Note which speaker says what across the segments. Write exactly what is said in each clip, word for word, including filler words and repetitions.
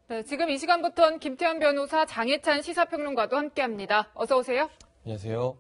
Speaker 1: 네, 지금 이 시간부터는 김태현 변호사, 장혜찬 시사평론가도 함께합니다. 어서 오세요.
Speaker 2: 안녕하세요.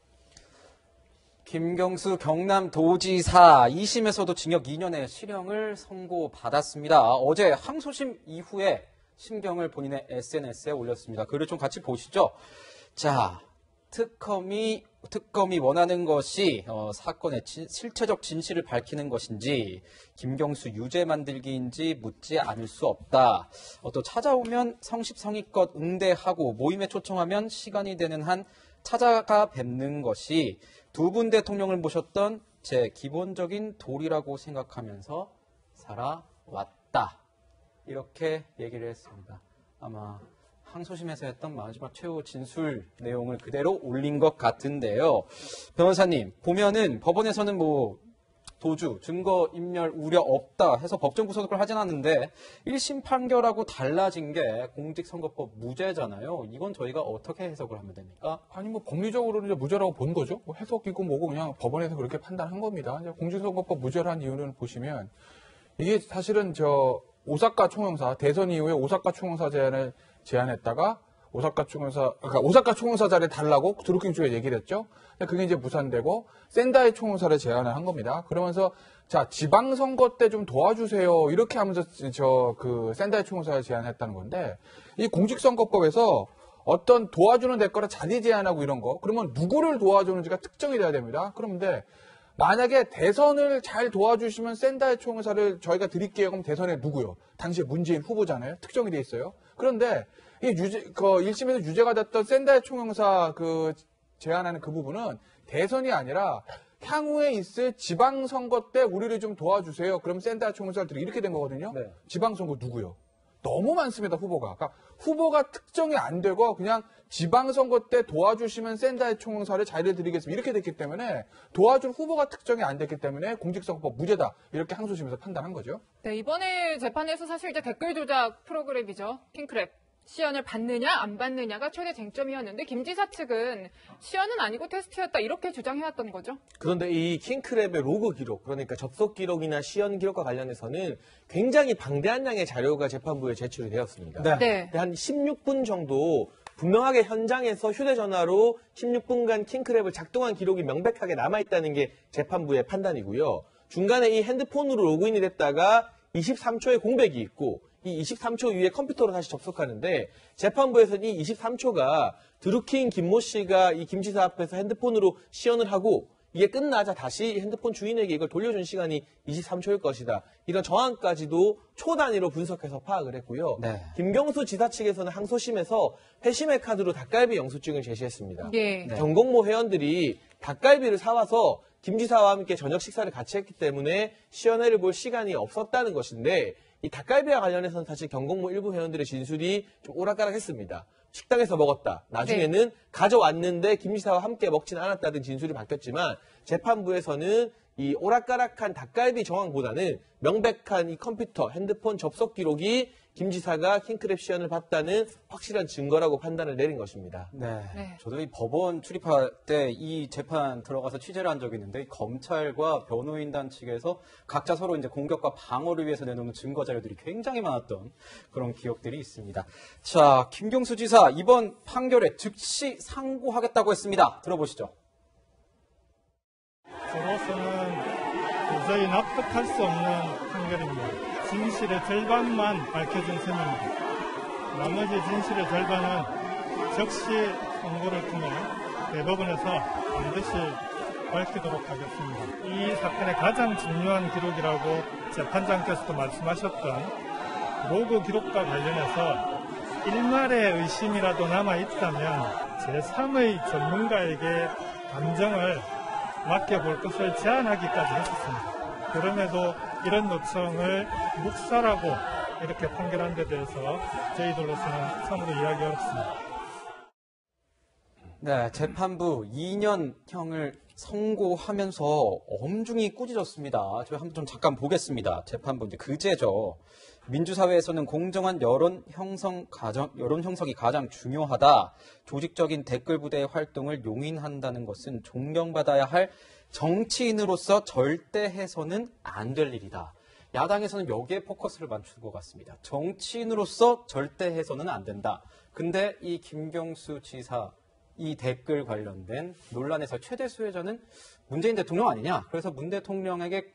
Speaker 2: 김경수 경남도지사 이 심에서도 징역 이 년의 실형을 선고받았습니다. 어제 항소심 이후에 심경을 본인의 에스엔에스에 올렸습니다. 글을 좀 같이 보시죠. 자, 특검이 특검이 원하는 것이 어, 사건의 진, 실체적 진실을 밝히는 것인지 김경수 유죄 만들기인지 묻지 않을 수 없다. 어, 또 찾아오면 성십성의껏 응대하고 모임에 초청하면 시간이 되는 한 찾아가 뵙는 것이 두 분 대통령을 모셨던 제 기본적인 도리라고 생각하면서 살아왔다. 이렇게 얘기를 했습니다. 아마 항소심에서 했던 마지막 최후 진술 내용을 그대로 올린 것 같은데요. 변호사님, 보면은 법원에서는 뭐 도주, 증거인멸 우려 없다 해서 법정 구속을 하진 않는데 일 심 판결하고 달라진 게 공직선거법 무죄잖아요. 이건 저희가 어떻게 해석을 하면 됩니까?
Speaker 3: 아니 뭐 법리적으로는 이제 무죄라고 본 거죠. 뭐 해석이고 뭐고 그냥 법원에서 그렇게 판단한 겁니다. 이제 공직선거법 무죄라는 이유는 보시면 이게 사실은 저 오사카 총영사 대선 이후에 오사카 총영사 제안을 제안했다가 오사카 총영사 그러니까 오사카 총영사 자리에 달라고 드루킹 쪽에 얘기를 했죠. 그게 이제 무산되고 센다이 총영사를 제안을 한 겁니다. 그러면서 자 지방선거 때 좀 도와주세요 이렇게 하면서 저 그 센다이 총영사를 제안했다는 건데 이 공직선거법에서 어떤 도와주는 대가로 자리 제안하고 이런 거 그러면 누구를 도와주는지가 특정이 돼야 됩니다. 그런데 만약에 대선을 잘 도와주시면 센다이 총영사를 저희가 드릴게요. 그럼 대선에 누구요? 당시에 문재인 후보잖아요. 특정이 돼 있어요. 그런데 이 유죄, 그 일 심에서 유죄가 됐던 센다이 총영사 그 제안하는 그 부분은 대선이 아니라 향후에 있을 지방선거 때 우리를 좀 도와주세요. 그럼 센다이 총영사를 드리고 이렇게 된 거거든요. 네. 지방선거 누구요? 너무 많습니다, 후보가. 그러니까 후보가 특정이 안 되고 그냥 지방선거 때 도와주시면 센다이 총영사를 자리를 드리겠습니다. 이렇게 됐기 때문에 도와줄 후보가 특정이 안 됐기 때문에 공직선거법 무죄다. 이렇게 항소심에서 판단한 거죠.
Speaker 1: 네, 이번에 재판에서 사실 이제 댓글 조작 프로그램이죠. 킹크랩. 시연을 받느냐 안 받느냐가 최대 쟁점이었는데 김 지사 측은 시연은 아니고 테스트였다 이렇게 주장해왔던 거죠.
Speaker 4: 그런데 이 킹크랩의 로그 기록, 그러니까 접속 기록이나 시연 기록과 관련해서는 굉장히 방대한 양의 자료가 재판부에 제출이 되었습니다.
Speaker 1: 네. 네.
Speaker 4: 한 십육 분 정도 분명하게 현장에서 휴대전화로 십육 분간 킹크랩을 작동한 기록이 명백하게 남아있다는 게 재판부의 판단이고요. 중간에 이 핸드폰으로 로그인이 됐다가 이십삼 초의 공백이 있고 이 이십삼 초 이후에 컴퓨터로 다시 접속하는데 재판부에서는 이 이십삼 초가 드루킹 김모 씨가 이 김 지사 앞에서 핸드폰으로 시연을 하고 이게 끝나자 다시 핸드폰 주인에게 이걸 돌려준 시간이 이십삼 초일 것이다. 이런 정황까지도 초 단위로 분석해서 파악을 했고요. 네. 김경수 지사 측에서는 항소심에서 회심의 카드로 닭갈비 영수증을 제시했습니다.
Speaker 1: 네.
Speaker 4: 경공모 회원들이 닭갈비를 사와서 김 지사와 함께 저녁 식사를 같이 했기 때문에 시연회를 볼 시간이 없었다는 것인데 이 닭갈비와 관련해서는 사실 경공모 일부 회원들의 진술이 좀 오락가락했습니다. 식당에서 먹었다. 나중에는 네. 가져왔는데 김 지사와 함께 먹지는 않았다는 진술이 바뀌었지만 재판부에서는 이 오락가락한 닭갈비 정황보다는 명백한 이 컴퓨터, 핸드폰 접속 기록이 김 지사가 킹크랩 시연을 봤다는 확실한 증거라고 판단을 내린 것입니다.
Speaker 2: 네. 네. 저도 이 법원 출입할 때 이 재판 들어가서 취재를 한 적이 있는데 검찰과 변호인단 측에서 각자 서로 이제 공격과 방어를 위해서 내놓는 증거 자료들이 굉장히 많았던 그런 기억들이 있습니다. 자, 김경수 지사 이번 판결에 즉시 상고하겠다고 했습니다. 들어보시죠.
Speaker 5: 저로서는 도저히 납득할 수 없는 판결입니다. 진실의 절반만 밝혀준 셈입니다. 나머지 진실의 절반은 즉시 선고를 통해 대법원에서 반드시 밝히도록 하겠습니다. 이 사건의 가장 중요한 기록이라고 재판장께서도 말씀하셨던 로그 기록과 관련해서 일말의 의심이라도 남아있다면 제삼의 전문가에게 감정을 맡겨볼 것을 제안하기까지 했었습니다. 그럼에도 이런 요청을 묵살하고 이렇게 판결한 데 대해서 저희들로서는 참으로 이해하기 어렵습니다.
Speaker 2: 네, 재판부 이 년형을 선고하면서 엄중히 꾸짖었습니다. 저희 한번 좀 잠깐 보겠습니다. 재판부 이제 그제죠. 민주사회에서는 공정한 여론 형성 가정, 여론 형성이 가장 중요하다. 조직적인 댓글 부대의 활동을 용인한다는 것은 존경받아야 할 정치인으로서 절대 해서는 안 될 일이다. 야당에서는 여기에 포커스를 맞춘 것 같습니다. 정치인으로서 절대 해서는 안 된다. 근데 이 김경수 지사 이 댓글 관련된 논란에서 최대 수혜자는 문재인 대통령 아니냐. 그래서 문 대통령에게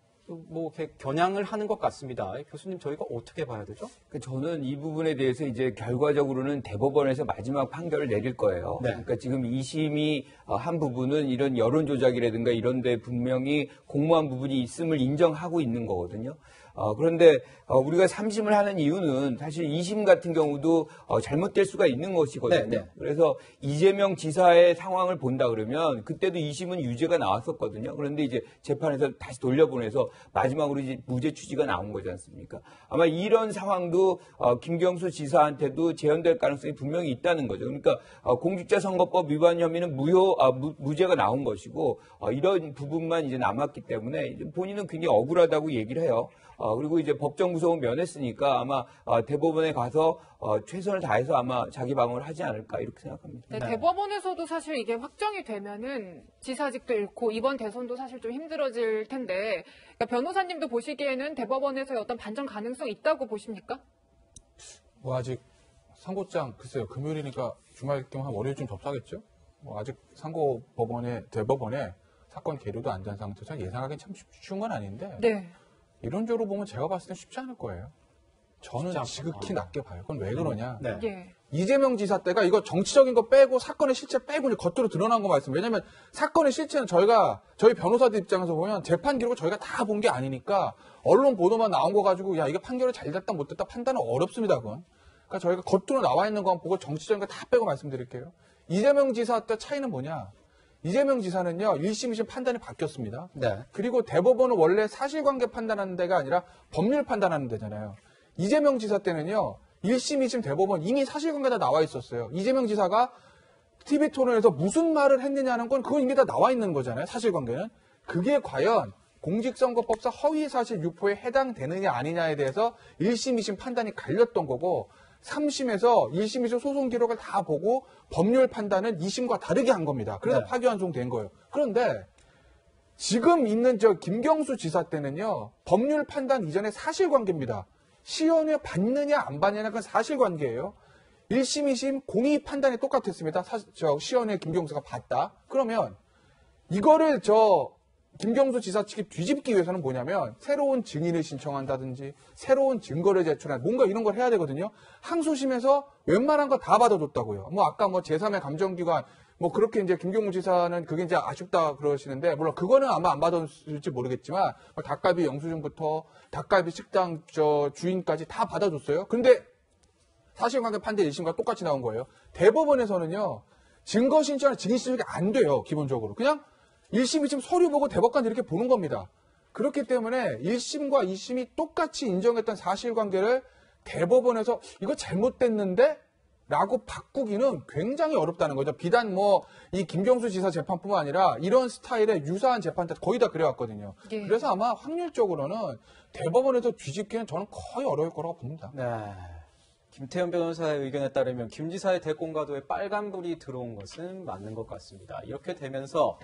Speaker 2: 뭐 이렇게 겨냥을 하는 것 같습니다. 교수님 저희가 어떻게 봐야 되죠?
Speaker 6: 저는 이 부분에 대해서 이제 결과적으로는 대법원에서 마지막 판결을 내릴 거예요.
Speaker 2: 네.
Speaker 6: 그러니까 지금 이 심이 한 부분은 이런 여론 조작이라든가 이런 데 분명히 공모한 부분이 있음을 인정하고 있는 거거든요. 어, 그런데 어, 우리가 삼 심을 하는 이유는 사실 이 심 같은 경우도 어, 잘못될 수가 있는 것이거든요.
Speaker 2: 네, 네.
Speaker 6: 그래서 이재명 지사의 상황을 본다 그러면 그때도 이 심은 유죄가 나왔었거든요. 그런데 이제 재판에서 다시 돌려보내서 마지막으로 이제 무죄 취지가 나온 거지 않습니까? 아마 이런 상황도 어, 김경수 지사한테도 재현될 가능성이 분명히 있다는 거죠. 그러니까 어, 공직자선거법 위반 혐의는 무효, 아, 무, 무죄가 나온 것이고 어, 이런 부분만 이제 남았기 때문에 이제 본인은 굉장히 억울하다고 얘기를 해요. 어, 그리고 이제 법정 구속은 면했으니까 아마 어, 대법원에 가서 어, 최선을 다해서 아마 자기 방어를 하지 않을까 이렇게 생각합니다.
Speaker 1: 네, 대법원에서도 사실 이게 확정이 되면은 지사직도 잃고 이번 대선도 사실 좀 힘들어질 텐데 그러니까 변호사님도 보시기에는 대법원에서의 어떤 반전 가능성 있다고 보십니까?
Speaker 3: 뭐 아직 상고장 글쎄요 금요일이니까 주말 겸 한 월요일쯤 접수하겠죠. 뭐 아직 상고법원에 대법원에 사건 계류도 안 된 상태에서 예상하기는 참 쉬운 건 아닌데
Speaker 1: 네.
Speaker 3: 이론적으로 보면 제가 봤을 땐 쉽지 않을 거예요. 저는
Speaker 2: 쉽지 않구나.
Speaker 3: 지극히 낮게 봐요. 그건 왜 그러냐?
Speaker 2: 네.
Speaker 1: 예.
Speaker 3: 이재명 지사 때가 이거 정치적인 거 빼고 사건의 실체 빼고 이제 겉으로 드러난 거 말씀. 왜냐면 사건의 실체는 저희가 저희 변호사들 입장에서 보면 재판 기록을 저희가 다 본 게 아니니까 언론 보도만 나온 거 가지고 야 이게 판결이 잘 됐다 못 됐다 판단은 어렵습니다. 그건. 그러니까 저희가 겉으로 나와 있는 것만 보고 정치적인 거 다 빼고 말씀드릴게요. 이재명 지사 때 차이는 뭐냐? 이재명 지사는요, 일 심, 이 심 판단이 바뀌었습니다.
Speaker 2: 네.
Speaker 3: 그리고 대법원은 원래 사실관계 판단하는 데가 아니라 법률 판단하는 데잖아요. 이재명 지사 때는요, 일 심, 이 심 대법원 이미 사실관계 다 나와 있었어요. 이재명 지사가 티비 토론에서 무슨 말을 했느냐는 건 그건 이미 다 나와 있는 거잖아요. 사실관계는. 그게 과연 공직선거법상 허위사실 유포에 해당되느냐 아니냐에 대해서 일 심, 이 심 판단이 갈렸던 거고 삼 심에서 일 심, 이 심 소송 기록을 다 보고 법률 판단은 이 심과 다르게 한 겁니다. 그래서
Speaker 2: 네.
Speaker 3: 파기환송된 거예요. 그런데 지금 있는 저 김경수 지사 때는요. 법률 판단 이전에 사실관계입니다. 시연회 받느냐 안 받느냐 그건 사실관계예요. 일 심, 이 심 공의 판단이 똑같았습니다. 사, 저 시연회 김경수가 받다. 그러면 이거를 저 김경수 지사 측이 뒤집기 위해서는 뭐냐면 새로운 증인을 신청한다든지 새로운 증거를 제출한 뭔가 이런 걸 해야 되거든요. 항소심에서 웬만한 거 다 받아줬다고요. 뭐 아까 뭐 제삼의 감정기관 뭐 그렇게 이제 김경수 지사는 그게 이제 아쉽다 그러시는데 물론 그거는 아마 안 받았을지 모르겠지만 뭐 닭갈비 영수증부터 닭갈비 식당 저 주인까지 다 받아줬어요. 근데 사실관계 판대 일 심과 똑같이 나온 거예요. 대법원에서는요 증거 신청이나 증인 신청이 안 돼요. 기본적으로 그냥 일 심, 이 심 서류 보고 대법관 이렇게 보는 겁니다. 그렇기 때문에 일 심과 이 심이 똑같이 인정했던 사실관계를 대법원에서 이거 잘못됐는데? 라고 바꾸기는 굉장히 어렵다는 거죠. 비단 뭐 이 김경수 지사 재판뿐만 아니라 이런 스타일의 유사한 재판 때 거의 다 그래왔거든요.
Speaker 1: 예.
Speaker 3: 그래서 아마 확률적으로는 대법원에서 뒤집기는 저는 거의 어려울 거라고 봅니다.
Speaker 2: 네. 김태현 변호사의 의견에 따르면 김 지사의 대권과도에 빨간불이 들어온 것은 맞는 것 같습니다. 이렇게 되면서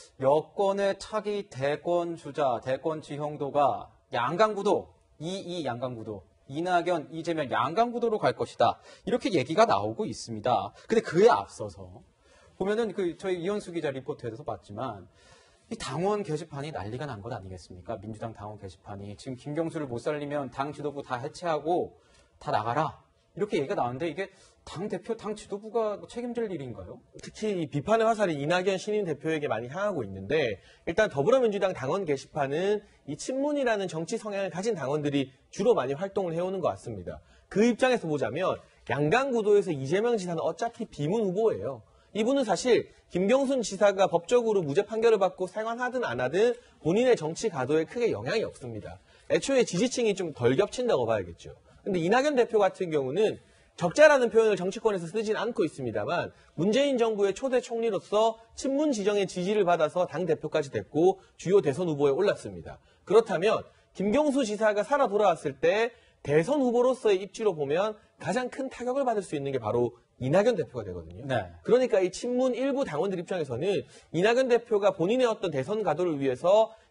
Speaker 2: 여권의 차기 대권 주자, 대권 지형도가 양강구도, 이이 양강구도, 이낙연, 이재명 양강구도로 갈 것이다. 이렇게 얘기가 나오고 있습니다. 근데 그에 앞서서 보면은 그 저희 이현수 기자 리포트에서 봤지만 이 당원 게시판이 난리가 난 것 아니겠습니까? 민주당 당원 게시판이 지금 김경수를 못 살리면 당 지도부 다 해체하고 다 나가라. 이렇게 얘기가 나왔는데 이게 당 대표, 당 지도부가 책임질 일인가요?
Speaker 4: 특히 이 비판의 화살이 이낙연 신임 대표에게 많이 향하고 있는데 일단 더불어민주당 당원 게시판은 이 친문이라는 정치 성향을 가진 당원들이 주로 많이 활동을 해오는 것 같습니다. 그 입장에서 보자면 양강구도에서 이재명 지사는 어차피 비문 후보예요. 이분은 사실 김경순 지사가 법적으로 무죄 판결을 받고 생환하든 안 하든 본인의 정치 가도에 크게 영향이 없습니다. 애초에 지지층이 좀 덜 겹친다고 봐야겠죠. 근데 이낙연 대표 같은 경우는 적자라는 표현을 정치권에서 쓰진 않고 있습니다만 문재인 정부의 초대 총리로서 친문 지정의 지지를 받아서 당대표까지 됐고 주요 대선 후보에 올랐습니다. 그렇다면 김경수 지사가 살아 돌아왔을 때 대선 후보로서의 입지로 보면 가장 큰 타격을 받을 수 있는 게 바로 이낙연 대표가 되거든요.
Speaker 2: 네.
Speaker 4: 그러니까 이 친문 일부 당원들 입장에서는 이낙연 대표가 본인의 어떤 대선 가도를 위해서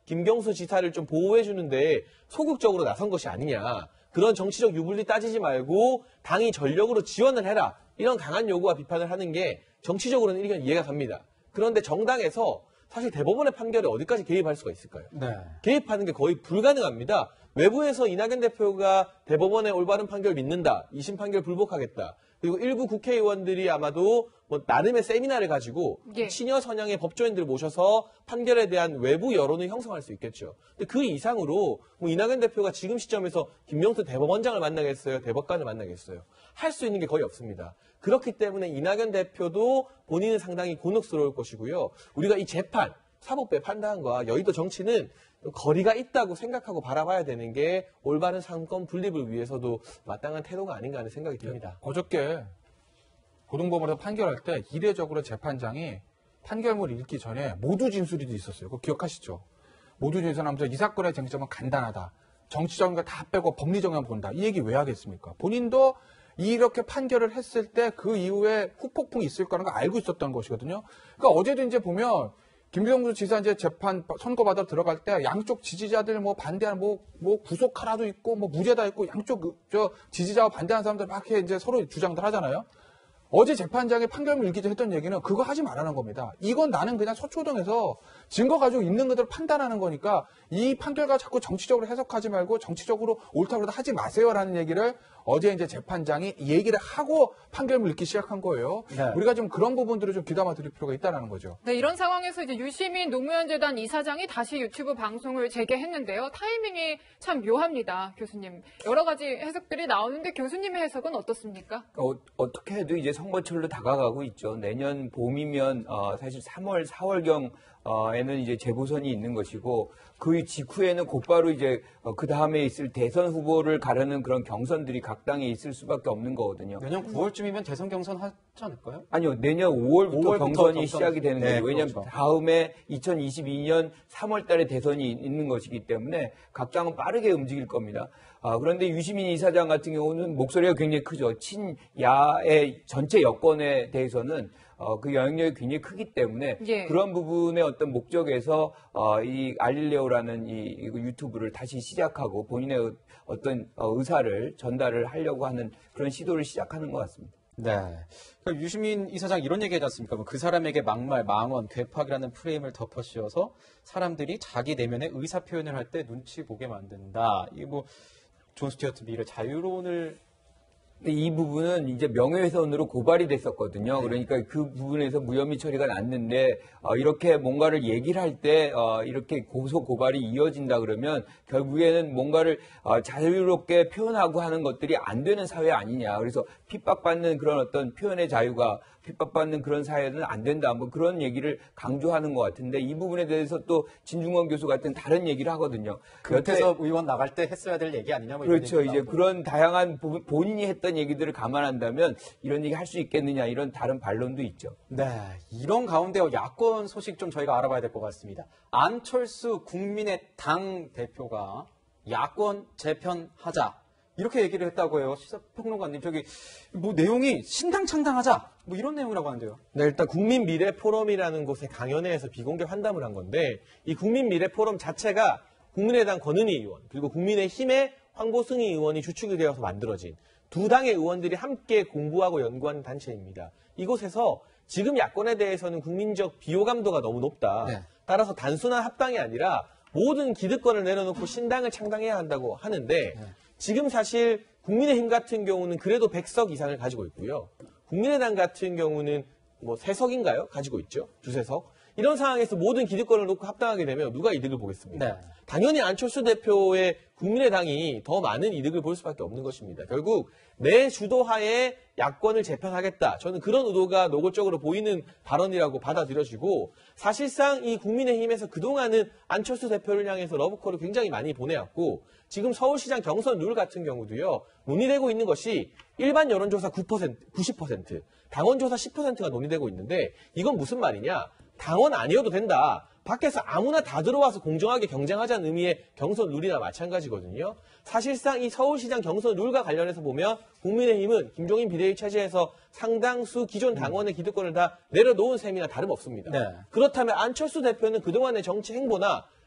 Speaker 4: 김경수 지사를 좀 보호해주는데 소극적으로 나선 것이 아니냐. 그런 정치적 유불리 따지지 말고 당이 전력으로 지원을 해라. 이런 강한 요구와 비판을 하는 게 정치적으로는 일견 이해가 갑니다. 그런데 정당에서 사실 대법원의 판결에 어디까지 개입할 수가 있을까요?
Speaker 2: 네.
Speaker 4: 개입하는 게 거의 불가능합니다. 외부에서 이낙연 대표가 대법원의 올바른 판결 믿는다, 이심 판결 불복하겠다. 그리고 일부 국회의원들이 아마도 뭐 나름의 세미나를 가지고
Speaker 1: 예.
Speaker 4: 친여 선양의 법조인들을 모셔서 판결에 대한 외부 여론을 형성할 수 있겠죠. 근데 그 이상으로 뭐 이낙연 대표가 지금 시점에서 김명수 대법원장을 만나겠어요? 대법관을 만나겠어요? 할 수 있는 게 거의 없습니다. 그렇기 때문에 이낙연 대표도 본인은 상당히 곤혹스러울 것이고요. 우리가 이 재판, 사법부의 판단과 여의도 정치는 거리가 있다고 생각하고 바라봐야 되는 게 올바른 상권 분립을 위해서도 마땅한 태도가 아닌가 하는 생각이 듭니다.
Speaker 3: 어저께 고등법원에서 판결할 때 이례적으로 재판장이 판결문을 읽기 전에 모두 진술이 있었어요. 그거 기억하시죠? 모두 진술하면서 이 사건의 쟁점은 간단하다. 정치적인 거 다 빼고 법리적인 본다. 이 얘기 왜 하겠습니까? 본인도 이렇게 판결을 했을 때 그 이후에 후폭풍이 있을 거라는 걸 알고 있었던 것이거든요. 그러니까 어제도 이제 보면 김경수 지사 이제 재판 선고받아 들어갈 때 양쪽 지지자들 뭐 반대하는 뭐, 뭐 구속하라도 있고 뭐 무죄다 있고 양쪽 그, 저 지지자와 반대하는 사람들 막 이렇게 이제 서로 주장들 하잖아요. 어제 재판장이 판결문 읽기 전에 했던 얘기는 그거 하지 말라는 겁니다. 이건 나는 그냥 서초동에서 증거 가지고 있는 것들을 판단하는 거니까 이 판결과 자꾸 정치적으로 해석하지 말고 정치적으로 옳다고 그러다 하지 마세요라는 얘기를 어제 이제 재판장이 얘기를 하고 판결문 읽기 시작한 거예요.
Speaker 2: 네.
Speaker 3: 우리가 좀 그런 부분들을 좀 귀담아 드릴 필요가 있다는 거죠.
Speaker 1: 네, 이런 상황에서 이제 유시민 노무현재단 이사장이 다시 유튜브 방송을 재개했는데요. 타이밍이 참 묘합니다, 교수님. 여러 가지 해석들이 나오는데 교수님의 해석은 어떻습니까?
Speaker 6: 어, 어떻게 해도 이제 선거철로 다가가고 있죠. 내년 봄이면 어, 사실 삼월, 사월경 어, 에는 이제 재보선이 있는 것이고 그 직후에는 곧바로 이제 어, 그 다음에 있을 대선 후보를 가르는 그런 경선들이 각 당에 있을 수밖에 없는 거거든요.
Speaker 2: 내년 구월쯤이면 대선 경선 하지 않을까요?
Speaker 6: 아니요, 내년 오월부터,
Speaker 2: 오월부터
Speaker 6: 경선이
Speaker 2: 경선.
Speaker 6: 시작이 되는
Speaker 2: 네,
Speaker 6: 거죠. 왜냐하면
Speaker 2: 그렇죠.
Speaker 6: 다음에 이천이십이 년 삼월 달에 대선이 있는 것이기 때문에 각 당은 빠르게 움직일 겁니다. 아, 그런데 유시민 이사장 같은 경우는 목소리가 굉장히 크죠. 친야의 전체 여권에 대해서는 어, 그 영향력이 굉장히 크기 때문에
Speaker 1: 예.
Speaker 6: 그런 부분의 어떤 목적에서 어, 이 알릴레오라는 이, 이 유튜브를 다시 시작하고 본인의 어떤 어, 의사를 전달을 하려고 하는 그런 시도를 시작하는 것 같습니다.
Speaker 2: 네. 그러니까 유시민 이사장 이런 얘기 하지 않습니까? 그 사람에게 막말, 망언, 괴팍이라는 프레임을 덮어씌워서 사람들이 자기 내면의 의사 표현을 할 때 눈치 보게 만든다. 이게 뭐 존 스튜어트 밀의 자유론을
Speaker 6: 근데 이 부분은 이제 명예훼손으로 고발이 됐었거든요. 그러니까 그 부분에서 무혐의 처리가 났는데 어, 이렇게 뭔가를 얘기를 할 때 어, 이렇게 고소 고발이 이어진다 그러면 결국에는 뭔가를 어, 자유롭게 표현하고 하는 것들이 안 되는 사회 아니냐. 그래서 핍박받는 그런 어떤 표현의 자유가 핍박받는 그런 사회는 안 된다. 뭐 그런 얘기를 강조하는 것 같은데 이 부분에 대해서 또 진중권 교수 같은 다른 얘기를 하거든요.
Speaker 2: 급해서 의원 나갈 때 했어야 될 얘기 아니냐 뭐 이런
Speaker 6: 그렇죠.
Speaker 2: 얘기가
Speaker 6: 이제
Speaker 2: 나오고.
Speaker 6: 그런 다양한 부- 본인이 했던 얘기들을 감안한다면 이런 얘기 할 수 있겠느냐 이런 다른 반론도 있죠.
Speaker 2: 네, 이런 가운데 야권 소식 좀 저희가 알아봐야 될 것 같습니다. 안철수 국민의당 대표가 야권 재편하자 이렇게 얘기를 했다고 해요. 시사평론가님 저기 뭐 내용이 신당창당하자 뭐 이런 내용이라고 하는데요.
Speaker 4: 네, 일단 국민미래포럼이라는 곳에 강연회에서 비공개 환담을 한 건데 이 국민미래포럼 자체가 국민의당 권은희 의원 그리고 국민의힘의 황보승희 의원이 주축이 되어서 만들어진 두 당의 의원들이 함께 공부하고 연구하는 단체입니다. 이곳에서 지금 야권에 대해서는 국민적 비호감도가 너무 높다.
Speaker 2: 네.
Speaker 4: 따라서 단순한 합당이 아니라 모든 기득권을 내려놓고 신당을 창당해야 한다고 하는데 지금 사실 국민의힘 같은 경우는 그래도 백 석 이상을 가지고 있고요. 국민의당 같은 경우는 뭐 세 석인가요? 가지고 있죠. 두세 석. 이런 상황에서 모든 기득권을 놓고 합당하게 되면 누가 이득을 보겠습니까?
Speaker 2: 네.
Speaker 4: 당연히 안철수 대표의 국민의당이 더 많은 이득을 볼 수밖에 없는 것입니다. 결국 내 주도하에 야권을 재편하겠다. 저는 그런 의도가 노골적으로 보이는 발언이라고 받아들여지고 사실상 이 국민의힘에서 그동안은 안철수 대표를 향해서 러브콜을 굉장히 많이 보내왔고 지금 서울시장 경선 룰 같은 경우도요. 논의되고 있는 것이 일반 여론조사 구 퍼센트, 구십 퍼센트, 당원조사 십 퍼센트가 논의되고 있는데 이건 무슨 말이냐. 당원 아니어도 된다. 밖에서 아무나 다 들어와서 공정하게 경쟁하자는 의미의 경선 룰이나 마찬가지거든요. 사실상 이 서울시장 경선 룰과 관련해서 보면 국민의힘은 김종인 비대위 체제에서 상당수 기존 당원의 기득권을 다 내려놓은 셈이나 다름없습니다.
Speaker 2: 네.
Speaker 4: 그렇다면 안철수 대표는 그동안의 정치 행보나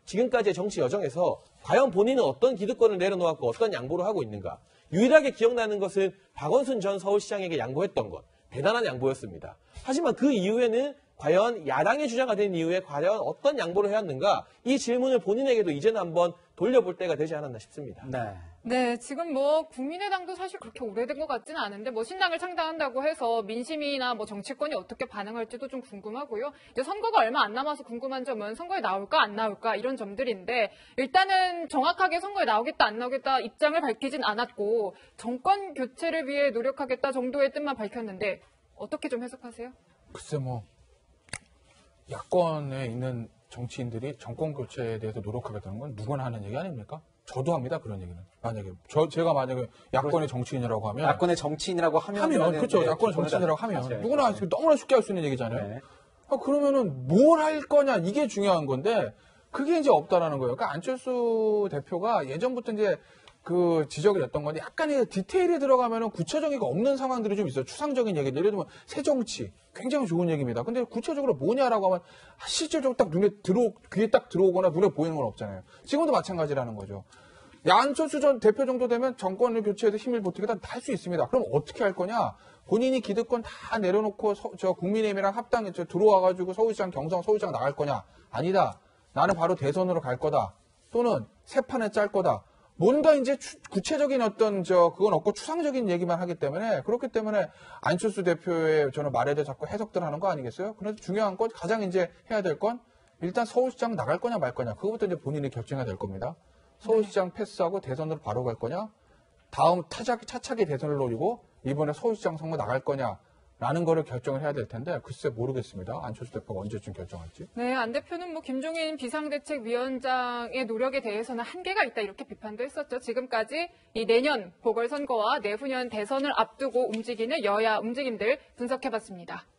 Speaker 4: 지금까지의 정치 여정에서 과연 본인은 어떤 기득권을 내려놓았고 어떤 양보를 하고 있는가. 유일하게 기억나는 것은 박원순 전 서울시장에게 양보했던 것. 대단한 양보였습니다. 하지만 그 이후에는 과연 야당의 주자가 된 이후에 과연 어떤 양보를 해왔는가. 이 질문을 본인에게도 이제는 한번 돌려볼 때가 되지 않았나 싶습니다.
Speaker 2: 네.
Speaker 1: 네, 지금 뭐 국민의당도 사실 그렇게 오래된 것 같지는 않은데 뭐 신당을 창당한다고 해서 민심이나 뭐 정치권이 어떻게 반응할지도 좀 궁금하고요. 이제 선거가 얼마 안 남아서 궁금한 점은 선거에 나올까 안 나올까 이런 점들인데 일단은 정확하게 선거에 나오겠다 안 나오겠다 입장을 밝히진 않았고 정권 교체를 위해 노력하겠다 정도의 뜻만 밝혔는데 어떻게 좀 해석하세요?
Speaker 3: 글쎄 뭐 야권에 있는 정치인들이 정권 교체에 대해서 노력하겠다는 건 누구나 하는 얘기 아닙니까? 저도 합니다 그런 얘기는. 만약에 저 제가 만약에 야권의 정치인이라고 하면
Speaker 2: 야권의 정치인이라고 하면
Speaker 3: 하면 그렇죠.
Speaker 2: 네,
Speaker 3: 야권의 정치인이라고 하면
Speaker 2: 맞아요.
Speaker 3: 누구나 너무나 쉽게 할 수 있는 얘기잖아요.
Speaker 2: 네.
Speaker 3: 아, 그러면은 뭘 할 거냐 이게 중요한 건데 그게 이제 없다라는 거예요. 그러니까 안철수 대표가 예전부터 이제 그 지적을 했던 건데 약간의 디테일에 들어가면은 구체적이가 없는 상황들이 좀 있어요. 추상적인 얘기들. 예를 들면 새정치 굉장히 좋은 얘기입니다. 근데 구체적으로 뭐냐라고 하면 실질적으로 딱 눈에 들어 귀에 딱 들어오거나 눈에 보이는 건 없잖아요. 지금도 마찬가지라는 거죠. 야, 안철수 전 대표 정도 되면 정권을 교체해서 힘을 보태겠다 할 수 있습니다. 그럼 어떻게 할 거냐? 본인이 기득권 다 내려놓고 서, 저 국민의힘이랑 합당에 들어와가지고 서울시장 경성 서울시장 나갈 거냐? 아니다. 나는 바로 대선으로 갈 거다. 또는 새 판을 짤 거다. 뭔가 이제 추, 구체적인 어떤 저 그건 없고 추상적인 얘기만 하기 때문에 그렇기 때문에 안철수 대표의 저는 말에 대해 자꾸 해석들 하는 거 아니겠어요? 그래서 중요한 건 가장 이제 해야 될 건 일단 서울시장 나갈 거냐 말 거냐 그거부터 이제 본인이 결정해야 될 겁니다. 서울시장 패스하고 대선으로 바로 갈 거냐? 다음 타작, 차차기 대선을 노리고 이번에 서울시장 선거 나갈 거냐? 라는 거를 결정을 해야 될 텐데 글쎄 모르겠습니다. 안철수 대표가 언제쯤 결정할지.
Speaker 1: 네, 안 대표는 뭐 김종인 비상대책위원장의 노력에 대해서는 한계가 있다 이렇게 비판도 했었죠. 지금까지 이 내년 보궐선거와 내후년 대선을 앞두고 움직이는 여야 움직임들 분석해봤습니다.